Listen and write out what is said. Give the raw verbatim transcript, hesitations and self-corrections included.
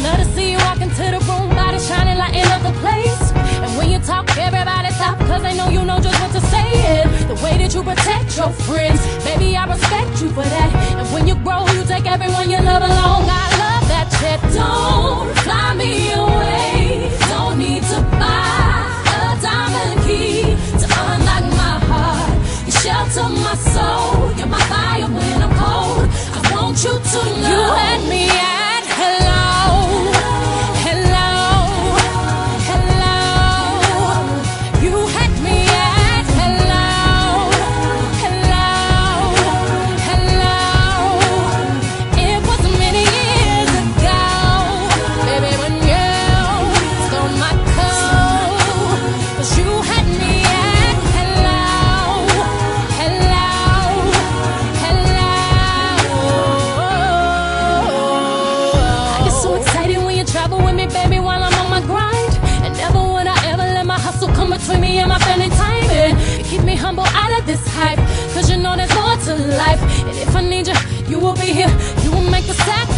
love to see you walk into the room, body shining, lighting up the place. And when you talk, everybody stop, cause they know you know just what to say. And the way that you protect your friends, baby, I respect you for that. And when you grow, you take everyone you love along. I love that shit. Don't fly me away, don't need to buy a diamond key to unlock my heart. You shelter my soul, you're my fire when I'm cold. I want you to know you had me at hello, hello, hello. You had me at hello, hello, hello. It was many years ago, baby, when you stole my code. 'Cause you had me at hello, hello, hello. I get so excited when you travel with me, baby, while I'm on my grind. And never would I ever let my hustle come between me and my family time. And you keep me humble out of this hype, 'cause you know there's more to life. And if I need you, you will be here. You will make the sacrifice.